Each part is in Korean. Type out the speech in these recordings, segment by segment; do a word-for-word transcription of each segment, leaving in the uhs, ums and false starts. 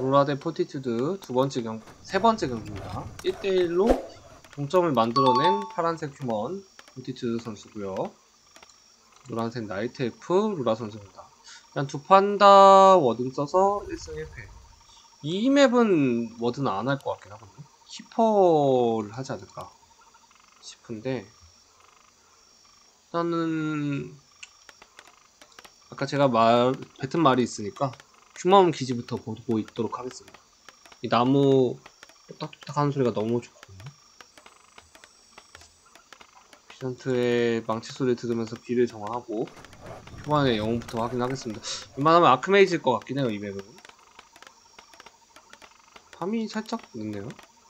로라 대 포티튜드 두 번째 경, 세 번째 경기입니다. 일 대 일로 동점을 만들어낸 파란색 휴먼 포티튜드 선수고요. 노란색 나이트 F 로라 선수입니다. 일단 두 판 다 워든 써서 일 승 일 패. 이 맵은 워든 안 할 것 같긴 하거든요. 키퍼를 하지 않을까 싶은데, 일단은 아까 제가 말 뱉은 말이 있으니까 휴먼 기지부터 보고 있도록 하겠습니다. 이 나무 뚝딱뚝딱 하는 소리가 너무 좋거든요. 피전트의 망치 소리를 들으면서 귀를 정화하고 휴먼의 영웅부터 확인하겠습니다. 웬만하면 아크메이지일 것 같긴 해요. 이 맵은 밤이 살짝 늦네요.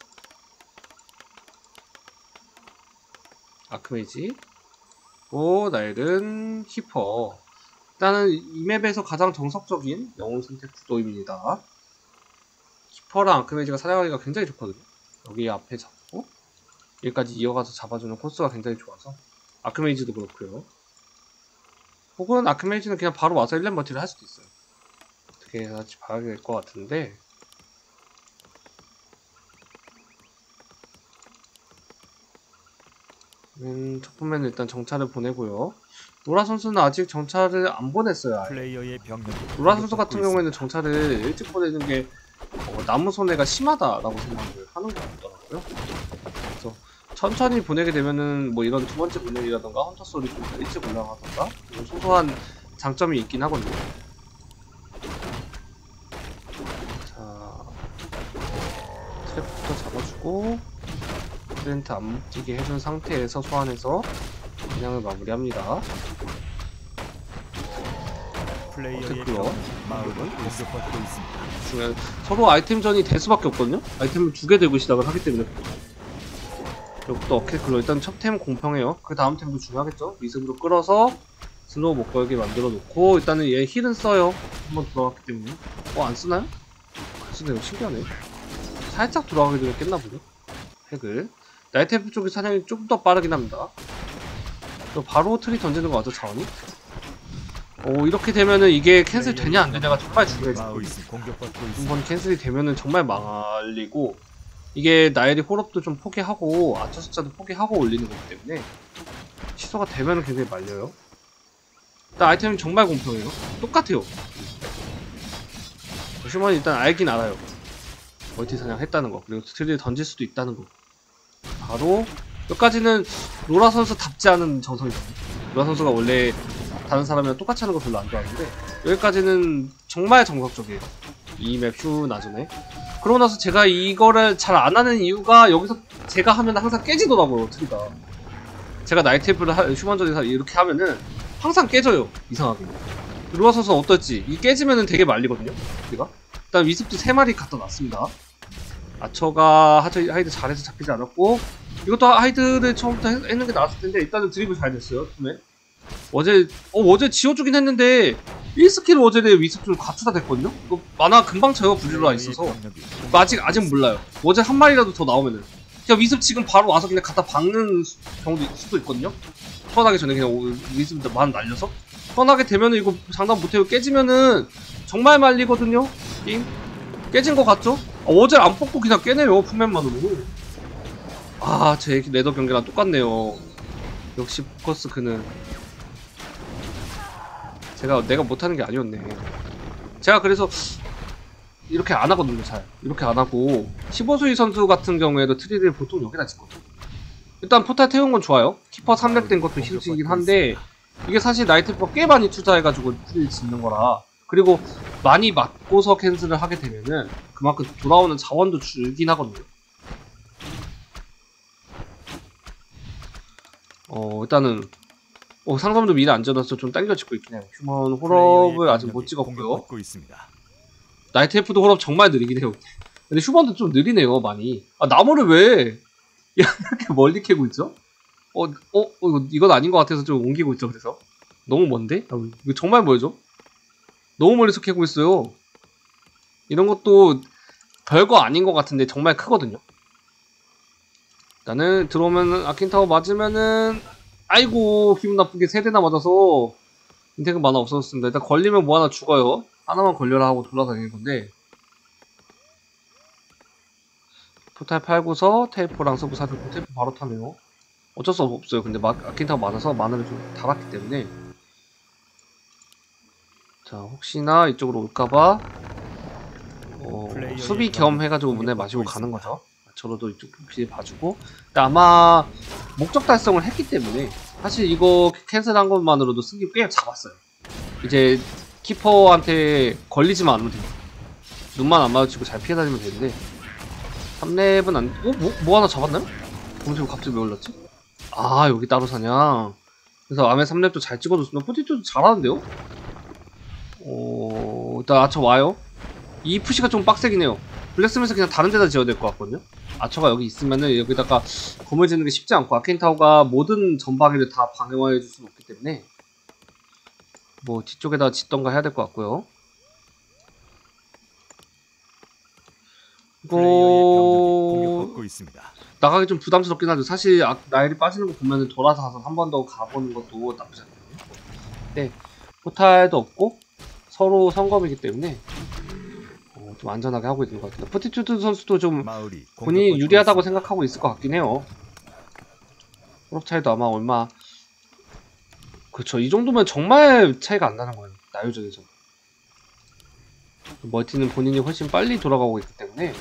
아크메이지 오 나일은 히퍼. 일단은 이 맵에서 가장 정석적인 영웅 선택 구도입니다. 키퍼랑 아크메이지가 사냥하기가 굉장히 좋거든요. 여기 앞에 잡고 여기까지 이어가서 잡아주는 코스가 굉장히 좋아서 아크메이지도 그렇고요. 혹은 아크메이지는 그냥 바로 와서 일 렙 멀티를 할 수도 있어요. 어떻게 해야 할지 봐야 될 것 같은데, 음, 첫 번째는 일단 정찰을 보내고요. 로라 선수는 아직 정찰을 안 보냈어요. 플레이어의 로라 선수 같은 경우에는 정찰을 일찍 보내는 게 어, 나무 손해가 심하다라고 생각을 하는 것 같더라고요. 그래서 천천히 보내게 되면은 뭐 이런 두 번째 분열이라던가 헌터 소리 좀 일찍 올라가던가 이런 소소한 장점이 있긴 하거든요. 자, 트랩부터 잡아주고 트렌트 안 묶이게 해준 상태에서 소환해서 그냥을 마무리합니다. 어택클러 중요한 서로 아이템전이 될 수밖에 없거든요. 아이템을 두 개 들고 시작을 하기 때문에. 이것도 어택클러 일단 첫 템 공평해요. 그 다음 템도 중요하겠죠. 미습으로 끌어서 스노우 못 걸게 만들어 놓고, 일단은 얘 힐은 써요. 한번 들어갔기 때문에. 어, 안 쓰나요? 안 쓰네요. 신기하네. 살짝 돌아가게 되면 깼나보네. 핵을 나이트 F 쪽의 사냥이 좀 더 빠르긴 합니다. 바로 트리 던지는 거 맞죠, 자원이? 오, 이렇게 되면은 이게 캔슬 되냐 안 되냐가 정말 중요해져. 한번 캔슬이 되면은 정말 망할리고, 이게 나엘이 홀업도 좀 포기하고 아처 숫자도 포기하고 올리는 거기 때문에 취소가 되면은 굉장히 말려요. 일단 아이템이 정말 공평해요. 똑같아요. 휴먼이 일단 알긴 알아요. 멀티 사냥 했다는 거, 그리고 트리를 던질 수도 있다는 거. 바로 여기까지는 로라 선수답지 않은 정성이거든요. 로라 선수가 원래 다른 사람이랑 똑같이 하는 거 별로 안 좋아하는데, 여기까지는 정말 정석적이에요. 이 맵 휴 나전에. 그러고 나서 제가 이거를 잘 안 하는 이유가, 여기서 제가 하면 항상 깨지더라고요, 트리가. 제가 나이트 F를 휴먼전에서 이렇게 하면은 항상 깨져요, 이상하게. 로라 선수는 어떨지, 이 깨지면은 되게 말리거든요, 트리가. 일단 위습도 세 마리 갖다 놨습니다. 아처가 하드, 하이드 잘해서 잡히지 않았고, 이것도 하이드를 처음부터 했는 게 나았을 텐데, 일단은 드리블 잘 됐어요. 처음에 어제 어 어제 지워주긴 했는데 일 스킬 어제의 위습 좀 갖추다 됐거든요. 이거 만화 금방 차요. 불리로라 있어서 아직 아직 몰라요. 어제 한 마리라도 더 나오면은 그냥 위습 지금 바로 와서 그냥 갖다 박는 경우도 수도 있거든요. 턴하기 전에 그냥 위습 만 날려서 턴하게 되면은 이거 장담 못해요. 깨지면은 정말 말리거든요. 게임 깨진 거 같죠? 아, 어제 안 뽑고 그냥 깨네요. 풀맨만으로. 아, 제 레더 경기랑 똑같네요. 역시 포커스 그는 제가 내가 못하는 게 아니었네. 제가 그래서 이렇게 안 하거든요. 잘 이렇게 안 하고, 십오 수위 선수 같은 경우에도 트리를 보통 여기다 짓거든요. 일단 포탈 태운 건 좋아요. 키퍼 삼 렙 된 것도 힘쓰긴 한데, 이게 사실 나이트 F가 꽤 많이 투자해가지고 트리를 짓는 거라, 그리고 많이 맞고서 캔슬을 하게 되면은 그만큼 돌아오는 자원도 줄긴 하거든요. 어, 일단은 어, 상점도 미리 안 지어놔서 좀 당겨 짓고 있긴 해요. 휴먼 홀업을 아직 못 찍었고요. 나이트 F도 홀업 정말 느리긴 해요. 근데 휴먼도 좀 느리네요, 많이. 아, 나무를 왜 이렇게 멀리 캐고 있죠? 어, 어, 어 이거, 이건 아닌 것 같아서 좀 옮기고 있죠, 그래서. 너무 먼데? 아, 이거 정말 멀죠? 너무 멀리서 캐고 있어요. 이런 것도 별거 아닌 것 같은데 정말 크거든요. 일단은 들어오면 아킨타워 맞으면은, 아이고 기분 나쁘게 세 대나 맞아서 인테크 만화 없어졌습니다. 일단 걸리면 뭐 하나 죽어요. 하나만 걸려라 하고 돌아다니는 건데, 포탈 팔고서 테이프랑 서브 사주고 테이프 바로 타네요. 어쩔 수 없어요. 근데 막 아킨타가 많아서 만화를 좀 달았기 때문에. 자, 혹시나 이쪽으로 올까봐 어, 수비 겸 해가지고 문에 마시고 가는 거죠. 저로도 이쪽 피해 봐주고. 근데 아마 목적 달성을 했기 때문에 사실 이거 캔슬한 것만으로도 승기 꽤 잡았어요. 이제 키퍼한테 걸리지만 않으면 됩니다. 눈만 안 마주치고 잘 피해 다니면 되는데 삼 렙은 안... 어? 뭐, 뭐 하나 잡았나요? 검색어 갑자기 왜 올랐지? 아, 여기 따로 사냐. 그래서 암의 삼 렙도 잘 찍어줬습니다. 포티투도 잘하는데요? 어... 일단 아처 와요. 이 푸시가 좀 빡세긴 해요. 블랙스미스 그냥 다른 데다 지어야 될 것 같거든요? 아처가 여기 있으면은 여기다가 검을 짓는 게 쉽지 않고 아케인타워가 모든 전방위를 다 방어해 줄 수는 없기 때문에 뭐 뒤쪽에다 짓던가 해야 될 것 같고요. 이거 나가기 좀 부담스럽긴 하죠. 사실 아, 나일이 빠지는 거 보면은 돌아서 한 번 더 가보는 것도 나쁘지 않거든요. 네, 포탈도 없고 서로 성검이기 때문에 어, 좀 안전하게 하고 있는 것 같아요. 포티튜드 선수도 좀 본인이 유리하다고 생각하고 있을 것 같긴 해요. 프로 차이도 아마 얼마 그렇죠. 이 정도면 정말 차이가 안 나는 거예요. 나유적에서. 멀티는 본인이 훨씬 빨리 돌아가고 있기 때문에.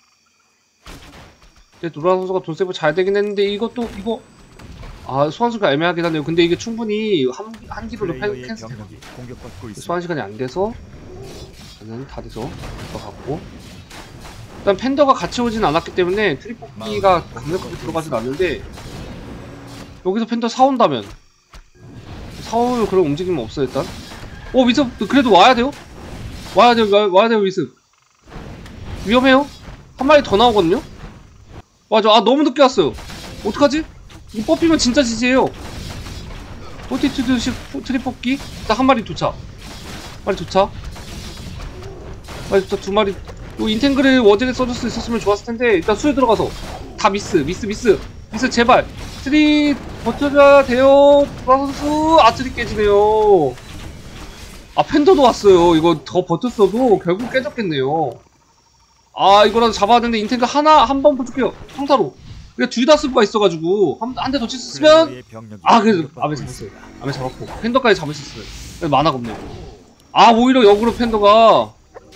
근데 노라 선수가 돈 세이브 잘 되긴 했는데 이것도 이거 아 소환수가 애매하긴 하네요. 근데 이게 충분히 한, 한 기로도 캔슬 소환 시간이 안 돼서 저는 다 돼서 들어갔고 일단 팬더가 같이 오진 않았기 때문에 트리포키가 강력하게 들어가진 않는데 여기서 팬더 사온다면 사올 그런 움직임은 없어요. 일단 어 위습 그래도 와야 돼요? 와야 돼요. 와, 와야 돼요. 위습 위험해요. 한 마리 더 나오거든요. 맞아. 아 너무 늦게 왔어요. 어떡하지? 이거 뽑히면 진짜 지지해요. 포티튜드식 트리포키 딱 한 마리 도착. 한 마리 도착. 마리 도착 두 마리. 요 인텐글을 워젠에 써줄 수 있었으면 좋았을 텐데 일단 수에 들어가서 다 미스 미스 미스 미스 제발 트리 버텨줘야 돼요. 선수 아 트리 깨지네요. 아 팬더도 왔어요. 이거 더 버텼어도 결국 깨졌겠네요. 아 이거라도 잡아야 되는데 인텐글 하나 한 번 부족해요. 평타로 그냥 둘 다 쓸 수가 있어가지고 한 대 더 쳤으면 아 그래도 암에 잡았어요. 암에 잡았고 팬더까지 잡을 수 있어요. 만화가 없네요. 아 오히려 역으로 팬더가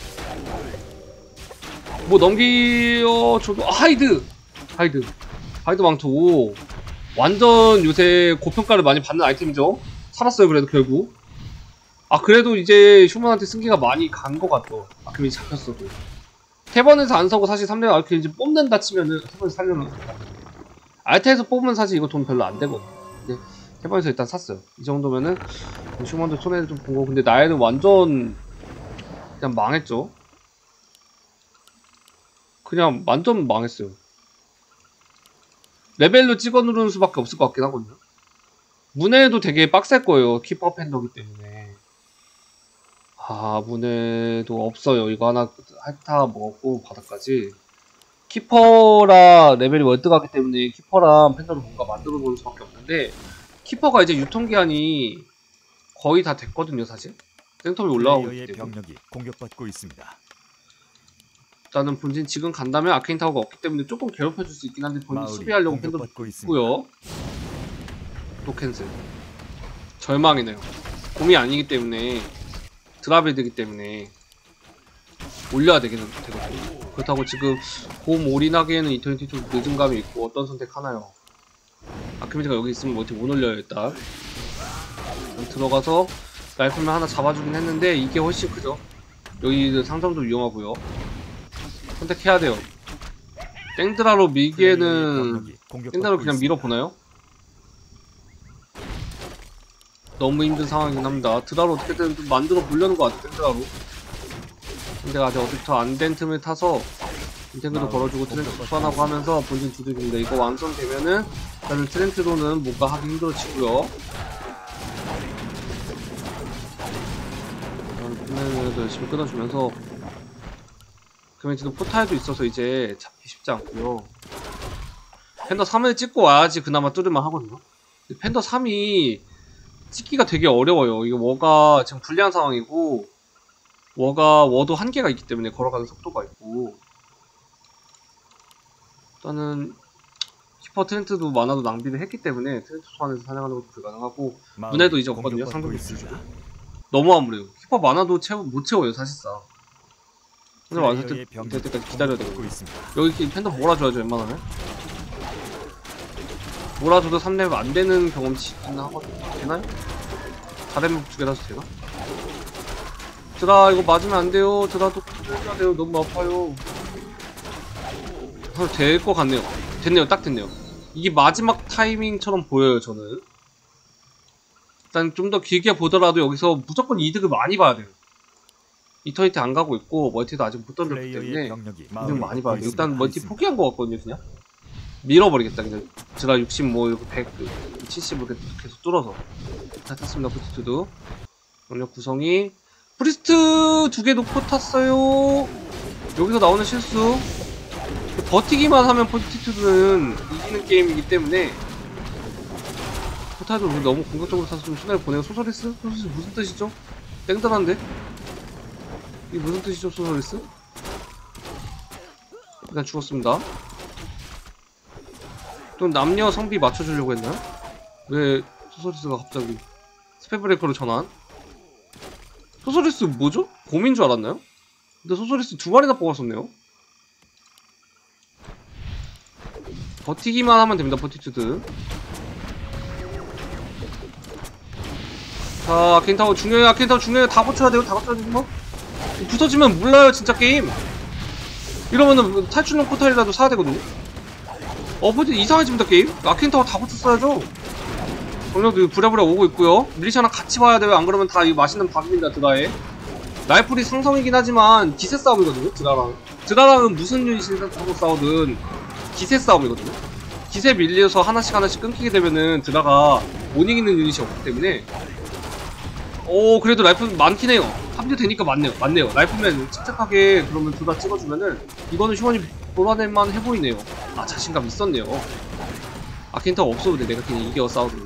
뭐 넘기어 줘도 아, 하이드 하이드 하이드 망토 완전 요새 고평가를 많이 받는 아이템이죠. 살았어요. 그래도 결국 아 그래도 이제 휴먼한테 승기가 많이 간 것 같죠. 아크민이 잡혔어도 태번에서 안 사고 사실 삼 렙 아크 이제 뽑는다 치면은 태번에서 살려면 알타에서 뽑으면 사실 이거 돈 별로 안 되거든요. 근데 태번에서 일단 샀어요. 이 정도면은 휴먼도 손해를 좀 보고 근데 나에는 완전 그냥 망했죠. 그냥 완전 망했어요. 레벨로 찍어 누르는 수밖에 없을 것 같긴 하거든요. 문해도 되게 빡셀 거예요. 키퍼 팬더기 때문에. 아 문해도 없어요. 이거 하나 핥아 먹었고 바닥까지. 키퍼라 레벨이 월드 가기 때문에 키퍼랑 팬더로 뭔가 만들어 보는 수밖에 없는데 키퍼가 이제 유통기한이 거의 다 됐거든요. 사실 생텀이 올라가고 있기 때문에 공격받고 있습니다. 일단은 본진 지금 간다면 아케인 타워가 없기 때문에 조금 괴롭혀줄 수 있긴 한데 본진 수비하려고 팬더도 있고요. 또 캔슬. 절망이네요. 곰이 아니기 때문에 드라베드기 때문에 올려야 되긴 되거든요. 그렇다고 지금 곰 올인하기에는 이터니티 좀 늦은 감이 있고 어떤 선택하나요? 아크미드가 여기 있으면 어떻게 못 올려요. 일단 들어가서 라이플맨 하나 잡아주긴 했는데 이게 훨씬 크죠. 여기 상점도 위험하고요. 선택해야 돼요. 땡드라로 밀기에는 땡드라로 그냥 밀어보나요? 너무 힘든 상황이긴 합니다. 드라로 어떻게든 좀 만들어 보려는 것 같아요. 땡드라로. 근데 아직 어디부터 안 된 틈을 타서 인텐그도 걸어주고 트렌트 소환하고 하면서 본진 두들깁니다. 이거 완성되면은 일단은 트렌트로는 뭔가 하기 힘들어지고요. 플랜을 열심히 끊어주면서 그러면 지금 포탈도 있어서 이제 잡기 쉽지 않고요. 팬더 삼을 찍고 와야지 그나마 뚫을만 하거든요. 팬더 삼이 찍기가 되게 어려워요. 이거 워가 지금 불리한 상황이고 워가 워도 한계가 있기 때문에 걸어가는 속도가 있고 일단은 키퍼 트렌트도 만화도 낭비를 했기 때문에 트렌트 소환해서 사냥하는 것도 불가능하고 문에도 이제 없거든요. 상대 주주로 너무 아무래요. 키퍼 만화도 채워, 못 채워요 사실상. 오늘 완성 때, 될 때까지 기다려야 되고 여기 팬더 몰아줘야죠 웬만하면. 몰아줘도 삼 렙 안되는 경험치는 하거든요. 되나요? 사 렙 두 개 다서 되나? 드라 이거 맞으면 안돼요. 드라도 해야 돼요. 너무 아파요. 될 것 같네요. 됐네요. 딱 됐네요. 이게 마지막 타이밍처럼 보여요 저는. 일단 좀 더 길게 보더라도 여기서 무조건 이득을 많이 봐야 돼요. 이터니티 안 가고 있고 멀티도 아직 못 던졌기 때문에 이득 많이 봐야 돼요. 일단 멀티 포기한 것 같거든요 그냥. 밀어버리겠다 그냥. 제가 육십 뭐 이렇게 백, 칠십으로 계속 뚫어서. 잘 탔습니다 포티투도. 영역 구성이 프리스트 두 개 놓고 탔어요. 여기서 나오는 실수. 버티기만 하면 포티투드는 이기는 게임이기 때문에 포탈도 너무 공격적으로 타서 좀 시간을 보내요. 소서리스? 소서리스 무슨 뜻이죠? 땡들한데? 이게 무슨 뜻이죠 소서리스? 일단 죽었습니다. 또 남녀 성비 맞춰주려고 했나요? 왜 소서리스가 갑자기 스페브레이커로 전환? 소서리스 뭐죠? 곰인 줄 알았나요? 근데 소서리스 두 마리나 뽑았었네요. 버티기만 하면 됩니다 포티투드. 자 아켄타워 중요해요. 아켄타워 중요해요. 다 버텨야 돼요. 다 버텨야 돼요. 부서지면 몰라요 진짜 게임. 이러면은 탈출용 포탈이라도 사야 되거든요. 어 포티 이상해집니다 게임. 아켄타워 다 버텼어야죠. 병력도 부랴부랴 오고 있고요. 밀리샤랑 같이 봐야 돼요. 안 그러면 다 이 맛있는 밥입니다 드라에. 라이플이 상성이긴 하지만 기세 싸움이거든요 드라랑. 드라랑은 무슨 유닛을 타고 싸우든 기세 싸움이거든요. 기세 밀려서 하나씩 하나씩 끊기게 되면은 드라가 못 이기는 유닛이 없기 때문에. 오 그래도 라이플 많긴 해요. 합류 되니까 많네요. 맞네요. 라이플맨 착착하게 그러면 드라 찍어주면은 이거는 시원히 몰아낼만 해보이네요. 아 자신감 있었네요. 아켄타가 없어도 돼. 내가 그냥 이겨 싸워도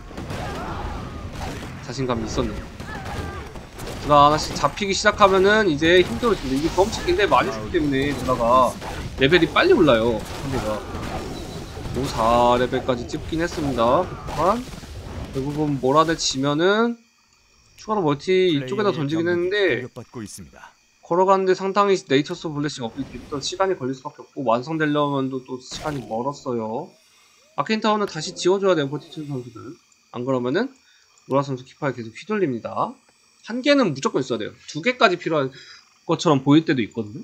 자신감이 있었네요. 드라 하나씩 잡히기 시작하면은 이제 힘들어집니다. 이게 경험치 굉장히 많이 주기 때문에 드라가 레벨이 빨리 올라요. 상대가 오십사 레벨까지 찍긴 했습니다. 그동안 대부분 몰아내치면은 추가로 멀티 이쪽에다 던지긴 했는데 걸어가는데 상당히 네이처스 블레싱 업데이트 시간이 걸릴 수밖에 없고 완성되려면 또 시간이 멀었어요. 아켄타워는 다시 지워줘야 돼요 포티투 선수들. 안 그러면은 로라 선수 키파에 계속 휘둘립니다. 한 개는 무조건 있어야 돼요. 두 개까지 필요한 것처럼 보일 때도 있거든요.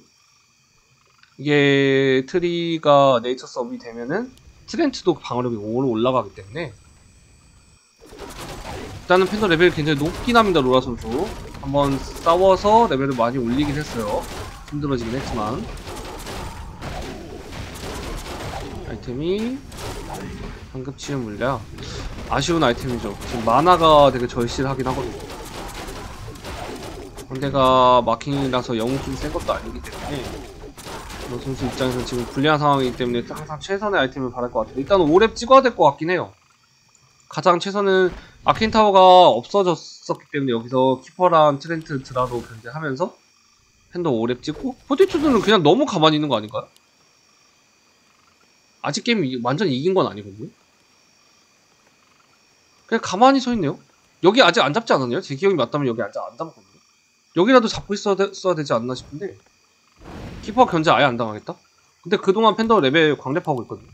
이게 트리가 네이처스 업이 되면은 트렌트도 방어력이 오로 올라가기 때문에 일단은 팬더 레벨이 굉장히 높긴 합니다. 로라 선수 한번 싸워서 레벨을 많이 올리긴 했어요. 힘들어지긴 했지만 아이템이 상급 치유 물량 아쉬운 아이템이죠. 지금 마나가 되게 절실하긴 하거든요. 상대가 마킹이라서 영웅이 센 것도 아니기 때문에 로 선수 입장에서 지금 불리한 상황이기 때문에 항상 최선의 아이템을 바랄 것 같아요. 일단 오 렙 찍어야 될 것 같긴 해요. 가장 최선은 아켄타워가 없어졌었기 때문에 여기서 키퍼랑 트렌트 드라도 견제하면서 팬더 오 렙 찍고 포티투드는 그냥 너무 가만히 있는 거 아닌가요? 아직 게임 완전 이긴 건 아니거든요. 그냥 가만히 서 있네요. 여기 아직 안 잡지 않았나요? 제 기억이 맞다면 여기 아직 안 잡았거든요. 여기라도 잡고 있어야 되, 있어야 되지 않나 싶은데 키퍼 견제 아예 안 당하겠다? 근데 그동안 팬더 레벨 광랩하고 있거든요.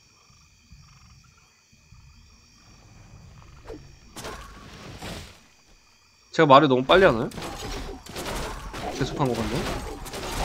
제가 말을 너무 빨리 하나요? 계속한 것 같네.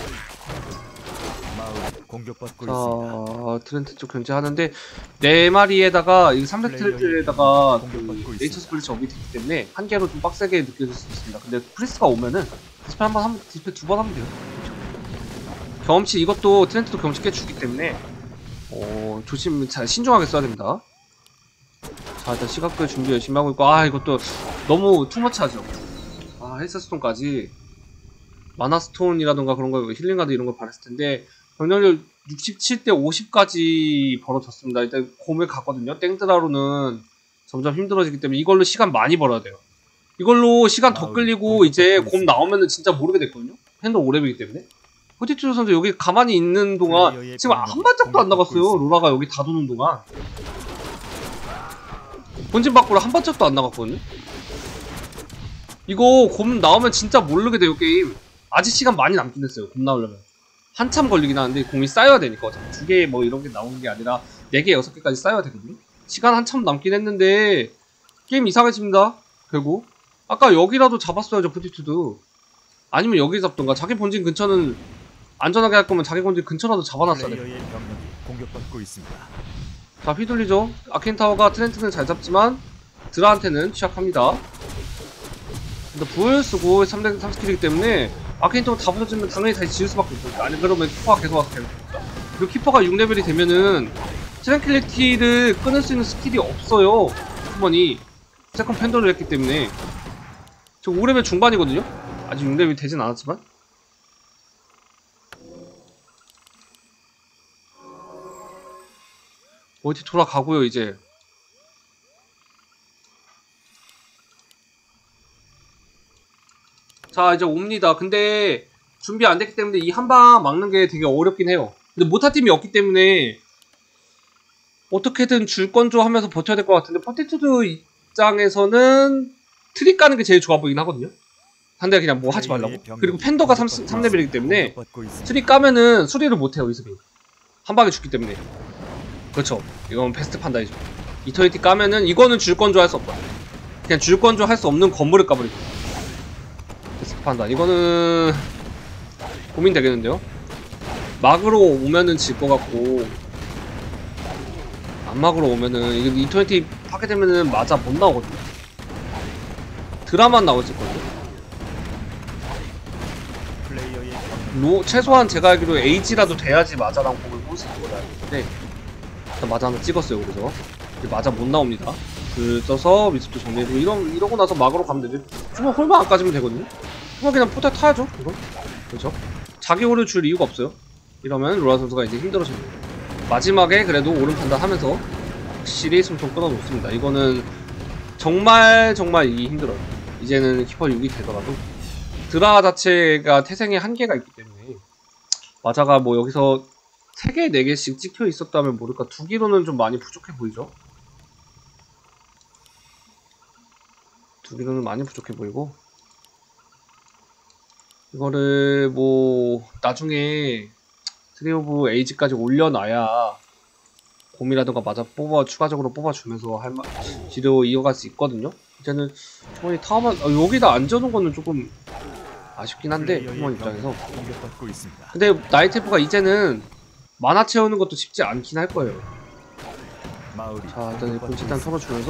공격받고 자, 있습니다. 트렌트 쪽 견제하는데 네 마리에다가 이 삼백 트렌트에다가 그 네이처스 블리츠 업이 되기 때문에 한 개로 좀 빡세게 느껴질 수 있습니다. 근데 프리스가 오면은 디스플레이 한번 하면 디스플레이 두 번 하면 돼요. 경험치 이것도 트렌트도 경험치 꽤 주기 때문에 어, 조심 잘 신중하게 써야 됩니다. 자 일단 시각들 준비 열심히 하고 있고 아 이것도 너무 투머치하죠. 아 헬스스톤까지 마나스톤이라던가 그런 거 힐링가드 이런 거 바랬을 텐데 병력률 육십칠 대 오십까지 벌어졌습니다. 일단 곰을 갔거든요. 땡드라로는 점점 힘들어지기 때문에 이걸로 시간 많이 벌어야 돼요. 이걸로 시간 더 끌리고 이제 곰 나오면은 진짜 모르게 됐거든요. 팬더 오 렙이기 때문에 포티투드 선수 여기 가만히 있는 동안 지금 한 발짝도 안 나갔어요. 로라가 여기 다 도는 동안 본진 밖으로 한 발짝도 안 나갔거든요. 이거 곰 나오면 진짜 모르게 돼요 게임. 아직 시간 많이 남긴 했어요. 곰 나오려면 한참 걸리긴 하는데 곰이 쌓여야 되니까 두 개 뭐 이런 게 나오는 게 아니라 네 개 여섯 개까지 쌓여야 되거든요. 시간 한참 남긴 했는데 게임 이상해집니다. 결국 아까 여기라도 잡았어야죠. 포티투드 아니면 여기 잡던가. 자기 본진 근처는 안전하게 할 거면 자기 본진 근처라도 잡아놨어야 돼. 공격받고 있습니다. 자, 휘둘리죠. 아케인타워가 트렌트는 잘 잡지만 드라한테는 취약합니다. 근데 부을 쓰고 삼 대 삼 스킬이기 때문에 아케인타워 다 부서지면 당연히 다시 지을 수밖에 없어요. 아니 그러면 키퍼가 계속 와서 계속 죽다. 그리고 키퍼가 육 레벨이 되면은 트랭킬리티를 끊을 수 있는 스킬이 없어요. 후번이 세컨 팬더를 했기 때문에. 저 오 레벨 중반이거든요. 아직 육 레벨이 되진 않았지만. 어디 돌아가고요 이제. 자 이제 옵니다. 근데 준비 안 됐기 때문에 이 한 방 막는 게 되게 어렵긴 해요. 근데 못할 팀이 없기 때문에 어떻게든 줄 건조 하면서 버텨야 될 것 같은데 포티투드 입장에서는 트릭 가는 게 제일 좋아 보이긴 하거든요. 상대가 그냥 뭐 하지 말라고. 그리고 팬더가 삼 레벨이기 때문에 트릭 까면은 수리를 못해요 이스빈. 한 방에 죽기 때문에. 그렇죠. 이건 베스트 판단이죠. 이터니티 까면은 이거는 줄 건조 할 수 없다. 그냥 줄 건조 할 수 없는 건물을 까버리고. 베스트 판단. 이거는 고민되겠는데요. 막으로 오면은 질 것 같고 안 막으로 오면은 이거 이터니티 파괴되면은 맞아 못 나오거든요. 드라만 나올 거거든요. 로, 최소한 제가 알기로 에이지라도 돼야지 마자랑 공을 볼 수 있는 걸로 알고 있는데 일단 마자 하나 찍었어요. 그래서 마자 못 나옵니다. 그 써서 미스도 정리해주고 이런, 이러고 나서 막으로 가면 되죠. 정말 홀만 안 까지면 되거든요. 정말 그냥 포탈 타야죠. 이건 그렇죠. 자기 홀을 줄 이유가 없어요. 이러면 로라 선수가 이제 힘들어집니다. 마지막에 그래도 옳은 판단하면서 확실히 숨통 끊어놓습니다. 이거는 정말 정말 이기 힘들어요. 이제는 키퍼 육이 되더라도 드라 자체가 태생에 한계가 있기 때문에 마자가 뭐 여기서 세 개, 네 개씩 찍혀 있었다면 모를까. 두 기로는 좀 많이 부족해 보이죠? 두 기로는 많이 부족해 보이고 이거를 뭐 나중에 트리 오브 에이지까지 올려놔야 곰이라든가 마자 뽑아 추가적으로 뽑아주면서 할 마, 지도 이어갈 수 있거든요. 이제는 충분히 타워만 어, 여기다 앉아놓은 거는 조금 아쉽긴 한데 휴먼 입장에서. 근데 나이테프가 이제는 만화 채우는 것도 쉽지 않긴 할 거예요. 자 일단 본체탄 털어주면서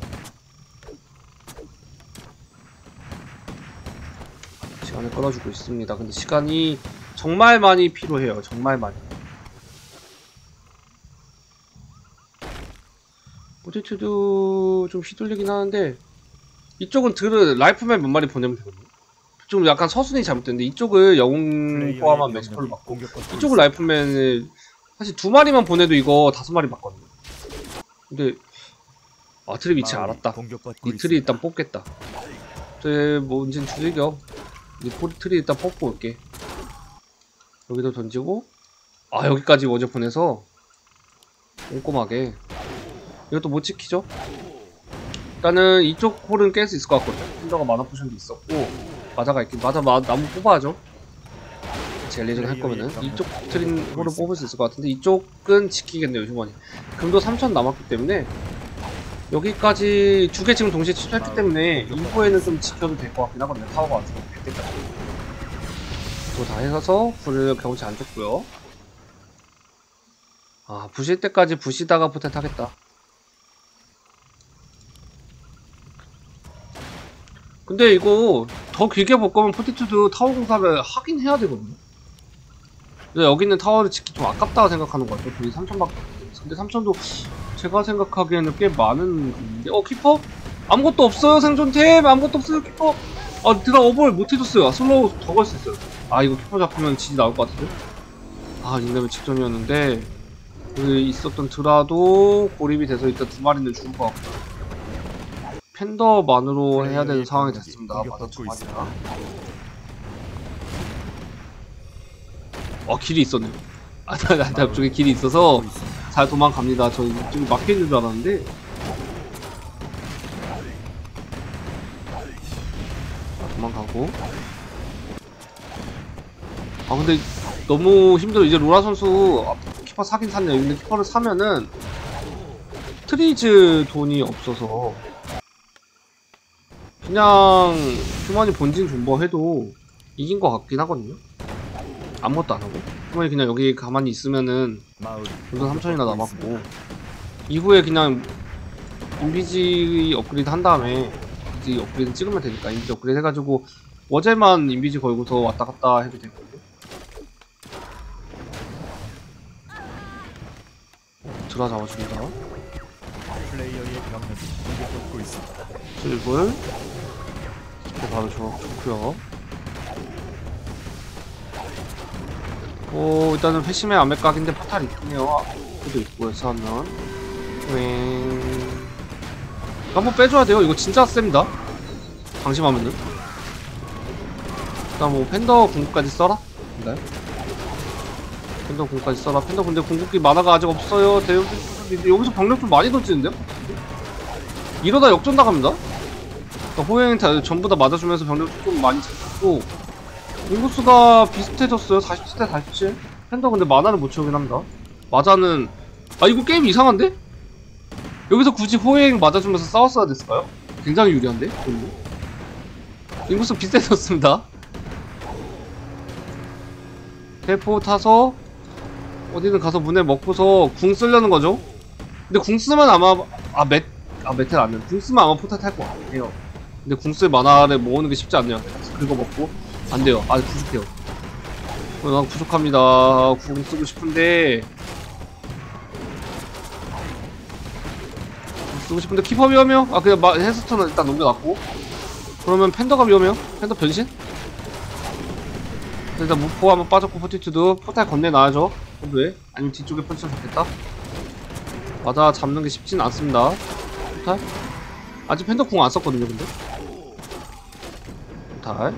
시간을 끌어주고 있습니다. 근데 시간이 정말 많이 필요해요. 정말 많이. 포티투드 좀 휘둘리긴 하는데 이쪽은 드르 라이프맨 몇 마리 보내면 되거든요. 좀 약간 서순이 잘못됐는데 이쪽을 영웅 포함한 매지컬로 맞고 이쪽을 라이프맨을 사실 두 마리만 보내도 이거 다섯 마리 맞거든요. 근데 아 트리 위치 알았다. 이 트리 일단 뽑겠다. 저 뭔진 두들겨. 이 트리 일단 뽑고 올게. 여기도 던지고 아 여기까지 어제 보내서 꼼꼼하게 이것도 못 지키죠? 일단은 이쪽 홀은 깰 수 있을 것 같거든요. 힌더가 마나 포션도 있었고 마자가 있긴 마자 마, 나무 뽑아야죠. 젤리전 할 거면은 이쪽 트린 홀을 뽑을 수 있을 것 같은데 이쪽은 지키겠네요. 휴먼이 금도 삼천 남았기 때문에 여기까지 두 개 지금 동시에 취소했기 때문에 인포에는 좀 지켜도 될 것 같긴 하거든요. 타워가 완성이 될 때까지 그거 다 해서 불을 경치 안 줬고요. 아 부실 때까지 부시다가 포텐 타겠다. 근데 이거 더 길게 볼 거면 포티투드 타워 공사를 하긴 해야 되거든요. 근데 여기 있는 타워를 짓기 좀 아깝다고 생각하는 것 같아요. 돈이 삼천밖에 없어요. 근데 삼천도 제가 생각하기에는 꽤 많은 건데. 어 키퍼? 아무것도 없어요. 생존템 아무것도 없어요. 키퍼 아 드라 오버를 못해줬어요. 슬로우 더 걸 수 있어요. 아 이거 키퍼 잡히면 지지 나올 것 같은데. 아 닉네임 직전이었는데 그 있었던 드라도 고립이 돼서 일단 두 마리는 죽을 것 같고 팬더만으로 해야 되는 상황이 됐습니다. 맞아 두 마리가. 어 길이 있었네요. 아, 나, 나, 나 쪽에 길이 있어서 하고 있습니다. 잘 도망갑니다. 저 지금 막혀있는 줄 알았는데. 자, 도망가고. 아 근데 너무 힘들어. 이제 로라 선수 아, 키퍼 사긴 샀네요. 근데 키퍼를 사면은 트리즈 돈이 없어서 그냥 휴먼이 본진 존버 해도 이긴 것 같긴 하거든요. 아무것도 안 하고 휴먼이 그냥 여기 가만히 있으면은 마을 우선 삼천이나 공격받고 남았고 있습니다. 이후에 그냥 인비지 업그레이드 한 다음에 인비지 업그레이드 찍으면 되니까 인비지 업그레이드 해가지고 어제만 인비지 걸고서 왔다 갔다 해도 되거든요. 드라 잡아줍니다. 플레이어의 병력이 공격받고 있습니다. 슬불 이렇게 바로 좋, 좋고요. 오 일단은 회심의 아메각인데 포탈 있군요. 그도 있고요. 하면 웽 이거 한번 빼줘야 돼요. 이거 진짜 셉니다. 방심하면은. 일단 뭐 팬더 궁극까지 써라? 인가요? 팬더 궁극까지 써라. 팬더 근데 궁극기 만화가 아직 없어요. 대형 여기서 병력 좀 많이 던지는데요? 이러다 역전 나갑니다. 그러니까 호행 다 전부 다 맞아주면서 병력 좀 많이 잡고 인구수가 비슷해졌어요. 사십칠 대 사십칠. 팬더 근데 만화를 못 채우긴 합니다. 마자는 아 이거 게임 이상한데? 여기서 굳이 호행 맞아주면서 싸웠어야 됐을까요? 굉장히 유리한데? 인구수 비슷해졌습니다. 대포 타서 어디든 가서 문에 먹고서 궁 쓰려는 거죠. 근데 궁 쓰면 아마 아 메, 아 메텔 안 돼. 궁 쓰면 아마 포탈 탈 것 같아요. 근데 궁 쓸 만화를 모으는 게 쉽지 않네요. 긁어 먹고 안 돼요. 아 부족해요. 어, 난 부족합니다. 궁 쓰고 싶은데 궁 쓰고 싶은데 키퍼 위험해요. 아 그냥 마, 헤스턴은 일단 넘겨놨고 그러면 팬더가 위험해요. 팬더 변신? 일단 무포 한번 빠졌고 포티튜드 포탈 건네놔야죠. 왜? 아니면 뒤쪽에 펀치면 좋겠다. 맞아 잡는 게 쉽진 않습니다. 포탈? 아직 팬더 궁 안 썼거든요 근데. 포탈.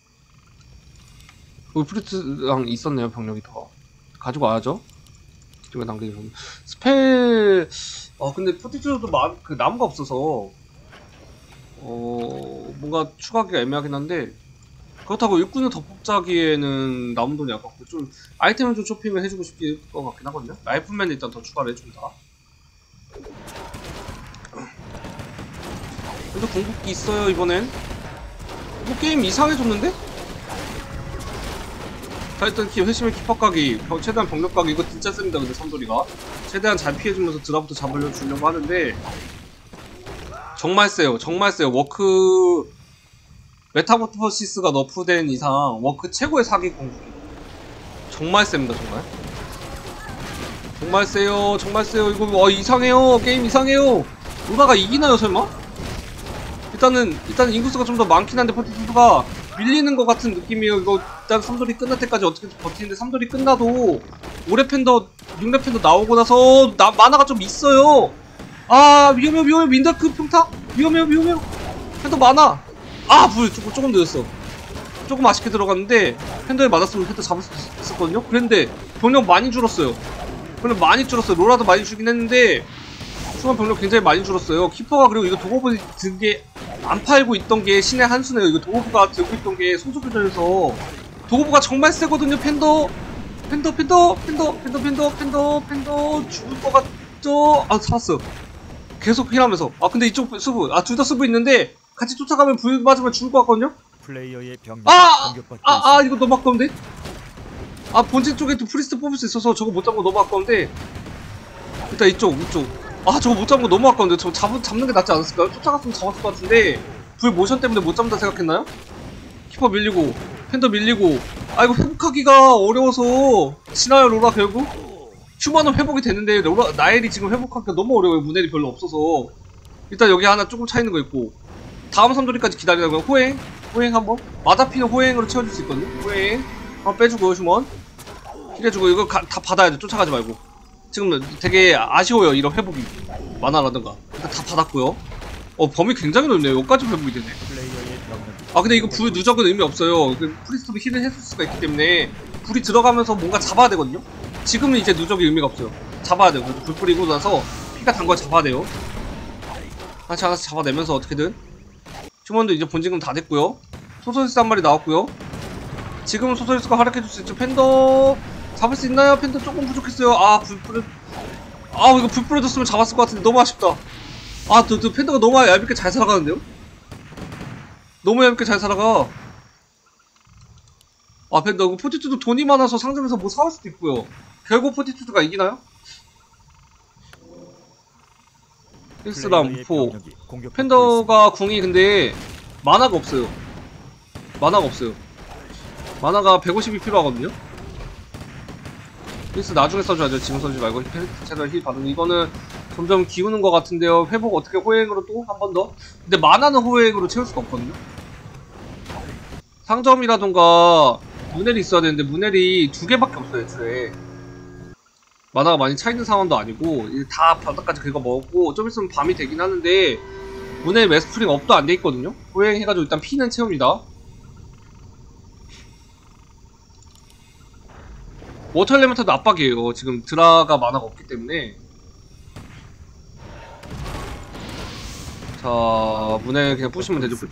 여기 프리트랑 있었네요 병력이 더. 가지고 와야죠. 뒤쪽에 남기면 스펠. 어 근데 포티튜드도 마, 그 나무가 없어서 어 뭔가 추가하기가 애매하긴 한데 그렇다고 일꾼을 더 뽑자기에는 남은 돈이 아깝고 좀 아이템을 좀 쇼핑을 해주고 싶을 것 같긴 하거든요. 라이프맨 일단 더 추가를 해준다. 그래도 궁극기 있어요 이번엔. 뭐 게임 이상해졌는데? 자 일단 키 회심의 키퍼 각이 최대한 병력 각이 이거 진짜 셉니다. 근데 삼돌이가 최대한 잘 피해주면서 드랍부터 잡으려 주려고 하는데 정말 세요. 정말 세요. 워크 메타모토시스가 너프된 이상 워크 최고의 사기 공격이 정말 셉니다. 정말 정말 세요. 정말 세요. 이거 어 이상해요. 게임 이상해요. 누나가 이기나요 설마? 일단은 일단 인구수가 좀 더 많긴 한데 포티투드가 밀리는 것 같은 느낌이에요. 이거 일단 삼돌이 끝날 때까지 어떻게 버티는데 삼돌이 끝나도 오레 팬더 육 렙 팬더 나오고 나서 나, 마나가 좀 있어요. 아 위험해요 위험해요. 민다크 평타 위험해요 위험해요. 팬더 많아. 아 불 조금 조금 늦었어. 조금 아쉽게 들어갔는데 팬더에 맞았으면 팬더 잡을 수 있었거든요. 그런데 병력 많이 줄었어요. 병력 많이 줄었어요. 로라도 많이 줄긴 했는데 수만 병력 굉장히 많이 줄었어요. 키퍼가 그리고 이거 도거부 든 게 안 팔고 있던 게 신의 한 수네요. 이거 도거부가 들고 있던 게 소속교전에서 도거부가 정말 세거든요. 팬더 팬더 팬더 팬더 팬더 팬더 팬더 팬더 죽을 것 같죠? 아 살았어. 계속 힐하면서 아 근데 이쪽 수부 아 둘 다 수부 있는데 같이 쫓아가면 불 맞으면 죽을 것 같거든요? 플레이어의 병력이 아! 공격받고 아! 아! 있습니다. 이거 너무 아까운데? 아 본진 쪽에도 프리스트 뽑을 수 있어서 저거 못 잡은 거 너무 아까운데 일단 이쪽 이쪽 아 저거 못 잡은 거 너무 아까운데 저거 잡, 잡는 게 낫지 않았을까요? 쫓아갔으면 잡았을 것 같은데 불 모션 때문에 못 잡는다 생각했나요? 키퍼 밀리고 팬더 밀리고 아 이거 회복하기가 어려워서 지나요 로라 결국? 휴먼은 회복이 되는데 로라, 나엘이 지금 회복하기가 너무 어려워요. 문엘이 별로 없어서 일단 여기 하나 조금 차이는 거 있고 다음 삼돌이까지 기다리다가 호행 호행 한번 마다피는 호행으로 채워줄 수 있거든요. 호행 한번 빼주고 휴먼 힐해주고 이거 가, 다 받아야 돼. 쫓아가지 말고 지금 되게 아쉬워요. 이런 회복이 만화라든가 일단 다 받았고요. 어 범위 굉장히 넓네요. 여기까지 회복이 되네. 플레이어의 병력이 아 근데 이거 불 누적은 의미 없어요. 그 프리스트도 힐을 해줄 수가 있기 때문에 불이 들어가면서 뭔가 잡아야 되거든요. 지금은 이제 누적이 의미가 없어요. 잡아야 돼요. 불 뿌리고 나서 피가 단 걸 잡아야 돼요. 다시 하나씩 잡아내면서 어떻게든. 휴먼도 이제 본진금 다 됐고요. 소서리스 한 마리 나왔고요. 지금 소서리스가 활약해줄 수 있죠. 팬더 잡을 수 있나요? 팬더 조금 부족했어요. 아, 불 뿌려. 아, 이거 불 뿌려줬으면 잡았을 것 같은데 너무 아쉽다. 아, 저, 저 팬더가 너무 얄밉게 잘 살아가는데요? 너무 얄밉게 잘 살아가. 아, 팬더, 그 포티투도 돈이 많아서 상점에서 뭐 사올 수도 있고요. 결국 포티투드가 이기나요? 힐스랑 무포. 팬더가 궁이 근데 만화가 없어요. 만화가 없어요. 만화가 백오십이 필요하거든요? 힐스 나중에 써줘야죠. 지금 써주지 말고 채널 힐 받는 이거는 점점 기우는 것 같은데요. 회복 어떻게 호행으로 또 한 번 더? 근데 만화는 호행으로 채울 수가 없거든요. 상점이라던가 문헬이 있어야 되는데 문헬이 두 개밖에 없어요. 애초에 만화가 많이 차있는 상황도 아니고 다 바닥까지 긁어 먹고 좀 있으면 밤이 되긴 하는데 문헬 매스프링 업도 안 돼 있거든요. 호행해가지고 일단 피는 채웁니다. 워터 엘리멘터도 압박이에요. 지금 드라가 만화가 없기 때문에. 자, 문에 그냥 부시면 되죠.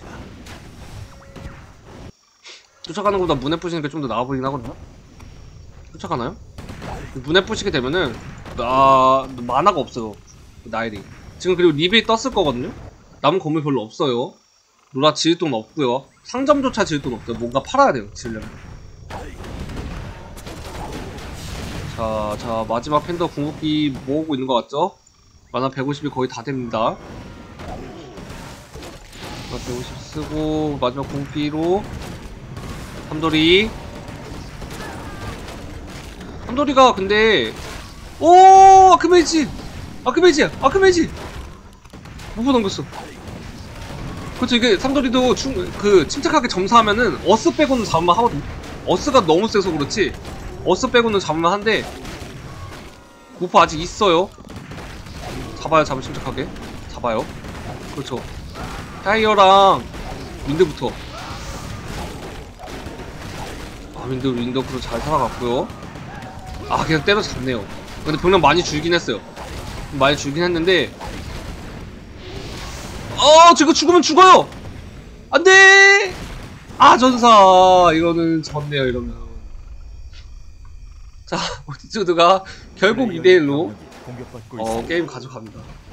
쫓아가는 것보다 문에 부시는 게 좀 더 나아 보이긴 하거든요. 쫓아가나요? 문에 부시게 되면은 아, 만화가 없어요. 나일이. 지금 그리고 리빌 떴을 거거든요. 남은 건물 별로 없어요. 로라 지을 돈 없고요. 상점조차 지을 돈 없어요. 뭔가 팔아야 돼요. 지으려면. 자, 자, 마지막 팬더 궁극기 모으고 있는 것 같죠? 만화 백오십이 거의 다 됩니다. 백오십 쓰고, 마지막 궁극기로, 삼돌이. 삼돌이가 근데, 오! 아크메이지! 아크메이지야! 아크메이지! 무브 넘겼어. 그쵸, 이게 삼돌이도 충, 그, 침착하게 점사하면은, 어스 빼고는 잡을만 하거든요. 어스가 너무 세서 그렇지, 어스 빼고는 잡을만 한데 고프 아직 있어요. 잡아요. 잡을 침착하게 잡아요. 그렇죠. 타이어랑 윈드부터. 아, 윈드 윈드크로 잘 살아갔고요. 아, 그냥 때려잡네요. 근데 병력 많이 줄긴 했어요. 많이 줄긴 했는데 어, 저거 죽으면 죽어요. 안돼. 아, 전사. 이거는 졌네요. 이러면. 자, 포티투드가 결국 이 대 일로 어, 게임 가져갑니다.